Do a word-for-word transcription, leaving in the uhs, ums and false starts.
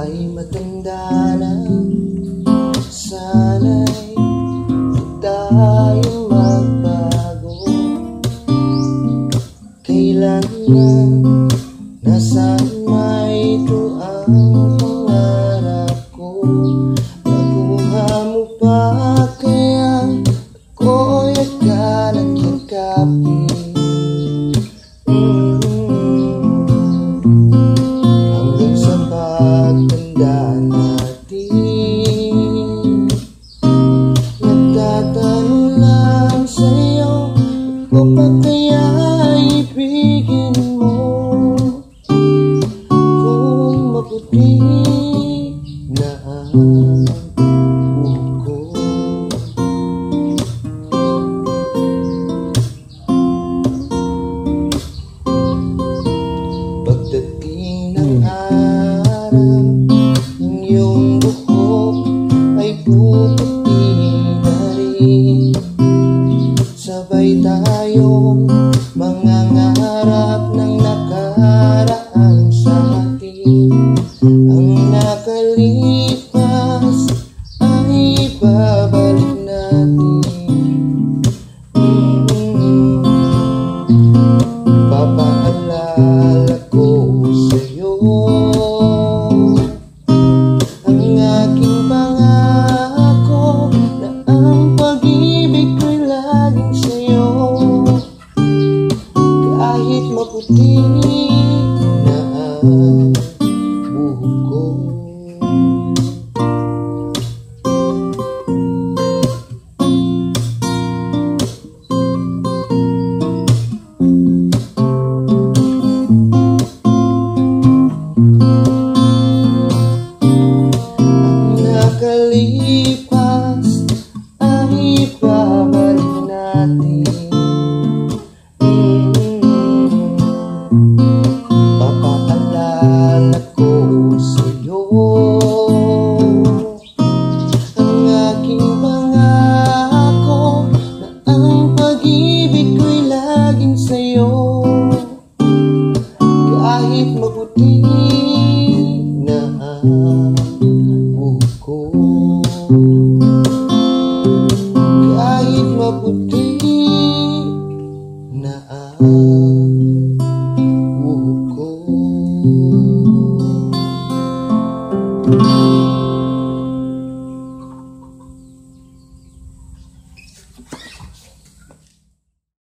ay matanda na. Sana'y huwag tayong magbago. Kailanman nasaan may ito ang pangarap ko. Makuha mo pa kaya ako'y agad at yakapin. Pagtanda natin, nagtatanong lang sa'yo, ako pa kaya ibigin mo? Kung maputi na ang buhok ko. Pagdating ng araw, yung buhok ay puputi na rin. Sabay tayong mangangarap ng nakaraan sa atin. Ang nakalipas ay ibabalik natin. mm-hmm. Papaalala ko sa'yo ang aking pangako na ang pag-ibig ko'y laging sa'yo. Kahit maputi na ang buhok ko. Nakalipas ay ibabalik natin. mm-hmm. Papaalala ko sa'yo ang aking pangako na ang pag-ibig ko'y laging sa'yo. Kahit mabuti na ang buhok ko, kahit maputi na ang buhok ko.